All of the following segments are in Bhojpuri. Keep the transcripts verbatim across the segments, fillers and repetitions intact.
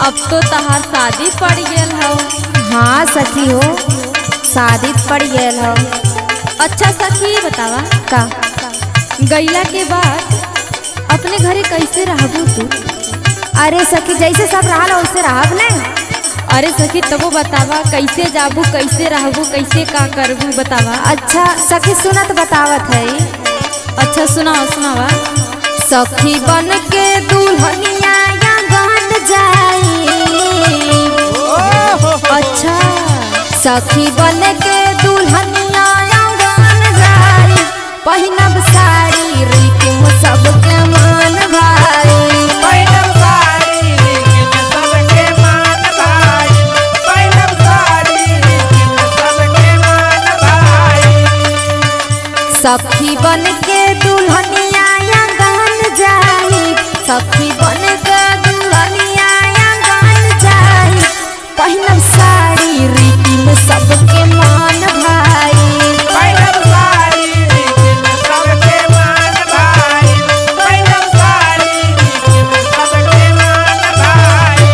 अब तो तहार शादी पड़ गेल हो। हाँ सखी हो, शादी पड़ गेल हो। अच्छा सखी बतावा का गैला के बाद अपने घरे कैसे रहबू तू? अरे सखी जैसे सब रहा वैसे रहब नहीं। अरे सखी तबो बतावा कैसे जाबू, कैसे रहबू, कैसे का करबू बतावा। अच्छा सखी सुनत बतावत है। अच्छा सुनाओ सुनावा। सखी बन के दुल्हनिया गान जाई। अच्छा सखी बन के दुल्हनिया गान जाई। पहिनब साड़ी रीतिम सबके मान भाई। पहिनब साड़ी रीतिम सबके मान भाई। पहिनब साड़ी रीतिम सबके मान भाई। सखी बन के दुल्हनिया गान जाई। सखी बन के दुल्हनिया गान जाई। पहिनब साड़ी रीतिम सबके मान भाई। पहिनब साड़ी रीतिम सबके मान भाई। पहिनब साड़ी रीतिम सबके मान भाई।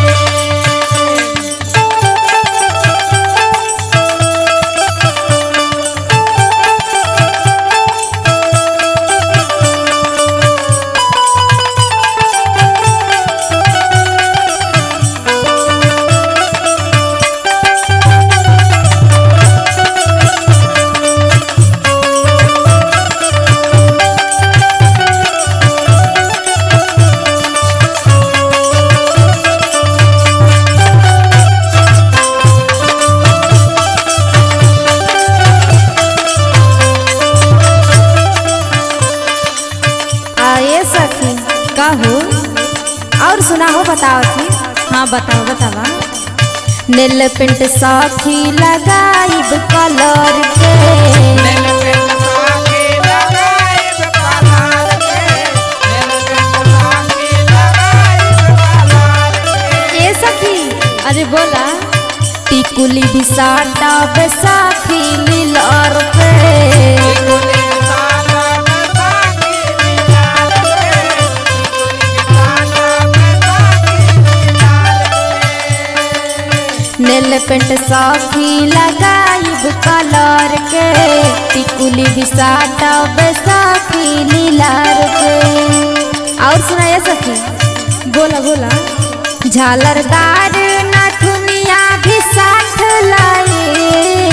आए सखी का हो? और सुना हो बताओ थी। हाँ बताओ बतावा। नील पेंट साथी लगाइब कलर के। नील पेंट साथी लगाइब कलर के। नील पेंट साथी लगाइब कलर के। ए सखी अरे बोला। टिकुली भी साटा बैसाखी लीलर पे। टिकुली साटा बैसाखी लीलर पे। टिकुली साटा बैसाखी लीलर पे। नील पेंट साथी लगाइब कलर के। टिकुली भी साटा बैसाखी लीलर पे। और सुनाया सखी। बोला बोला। झालरदार नथुनिया भी साथ लाई।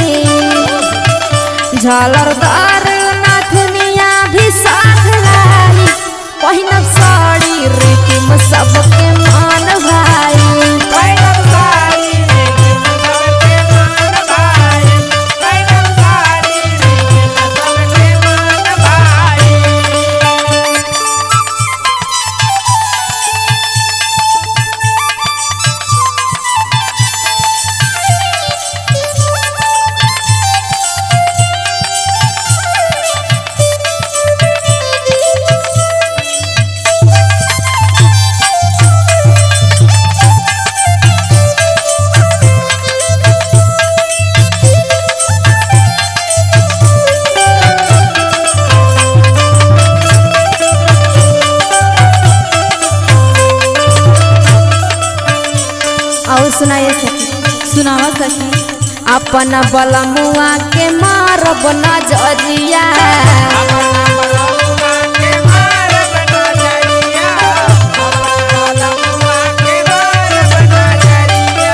झालरदार नथुनिया भी साथ लाई। पहिनब साड़ी रीतिम सबके मान भाई। पहिनब साड़ी रीतिम सबके मान भाई। पहिनब साड़ी रीतिम सबके मान भाई। और सुनाइए सखी। सुनावा सखी। अपन बलमुआ के मारब नजरिया। अपना बलमुआ के मारब नजरिया। अपना बलमुआ के मारब नजरिया।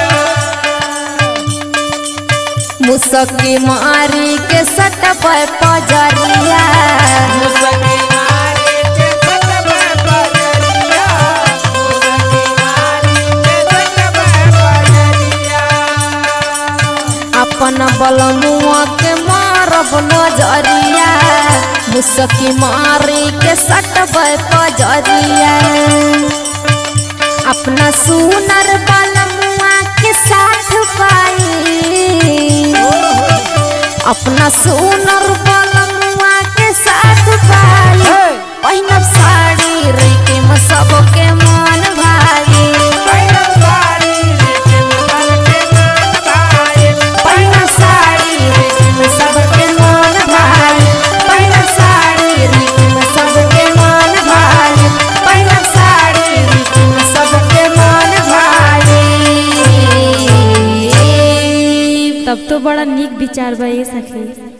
मुसकी मारी के सटब पजरिया। मुसकी मारी के सटब पजरिया। मुसकी मारी के सटब पजरिया। अपन बलमुआ के मारब नजरिया। मुसकी मारी के सटब पजरिया। अपना सुनर बलमुआ के साथ पाई। अपना सुनर बलमुआ के साथ पाई। पहिनब साड़ी रीतिम सबके मान भाई। पहिनब साड़ी रीतिम सबके मान भाई। पहिनब साड़ी रीतिम सबके मान भाई। पहिनब साड़ी रीतिम सबके मान भाई। पहिनब साड़ी रीतिम सबके मान भाई। तो बड़ा नीक विचार बा ए सखी।